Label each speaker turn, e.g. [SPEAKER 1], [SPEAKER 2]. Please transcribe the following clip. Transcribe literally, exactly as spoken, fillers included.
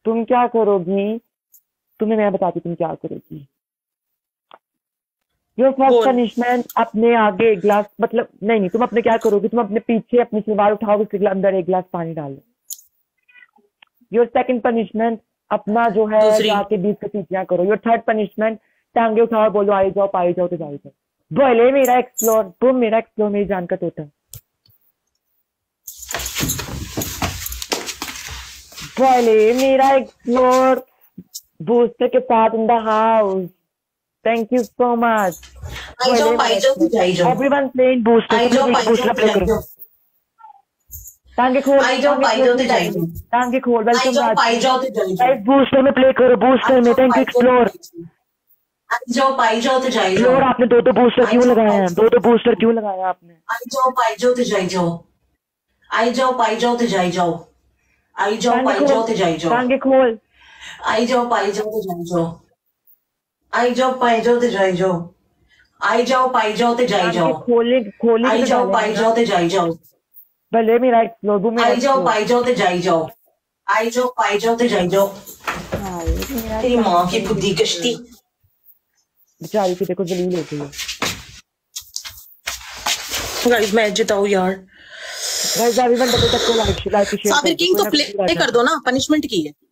[SPEAKER 1] तुम क्या करोगी, तुम्हें मैं बताती तुम क्या करोगी। योर फर्स्ट पनिशमेंट, अपने आगे एक गिलास, मतलब नहीं नहीं तुम अपने क्या करोगी, तुम अपने पीछे अपनी सलवार उठाओ, उसके अंदर एक गिलास पानी डालो। योर सेकंड पनिशमेंट, अपना जो है जाके बीस का सीटियां करो। योर थर्ड पनिशमेंट, टांगे उठाओ, बोलो आई जाओ पाई जाओ तो जाई जाओ। बोले मेरा एक्सप्लोर, तुम मेरा एक्सप्लोर, मेरी जान का तोता। बोले मेरा एक्सप्लोर, बूस्टर के साथ in the house. Thank you so much.
[SPEAKER 2] आई जाओ पाई जाओ तो जाई जाओ।
[SPEAKER 1] Everyone playing booster.
[SPEAKER 2] आई जाओ पाई जाओ तो जाई जाओ।
[SPEAKER 1] टांगे खोल,
[SPEAKER 2] आई जाओ पाई जाओ तो जाई जाओ।
[SPEAKER 1] टांगे खोल, वेलकम
[SPEAKER 2] जाओ पाई जाओ तो जाई जाओ।
[SPEAKER 1] बूस्टर में प्ले करो, बूस्टर में। Thank you explore.
[SPEAKER 2] आई जाओ पाई जाओ तो जाई जाओ।
[SPEAKER 1] एक्सप्लोर आपने दो दो बूस्टर क्यों लगाए हैं, दो दो बूस्टर क्यों लगाया आपने।
[SPEAKER 2] आई जाओ पाई जाओ तो जाई जाओ। आई जाओ पाई जाओ तो जाई जाओ। आई जाओ पाई जाओ तो जाई जाओ।
[SPEAKER 1] टांगे खोल,
[SPEAKER 2] आई जाओ पाई जाओ तो जाई जाओ। आई जाओ पाई जाओ तो जाई जाओ। आई जाओ पाई जाओ तो जाई जाओ।
[SPEAKER 1] खोले खोले
[SPEAKER 2] आई जाओ पाई जाओ तो जाई जाओ।
[SPEAKER 1] भले मेरा एक्सप्लोर, वो मेरा
[SPEAKER 2] आई जाओ पाई जाओ तो जाई जाओ। आई जाओ पाई जाओ तो जाई जाओ। तेरी माँ की बुद्धि कश्ती
[SPEAKER 1] बेचारी की देखो जलील हो गई है।
[SPEAKER 2] गाइस मैं जिताऊ यार।
[SPEAKER 1] गाइस एवरीवन डबल टैप को like like share.
[SPEAKER 2] Sabir king तो प्ले कर दो ना, पनिशमेंट की है।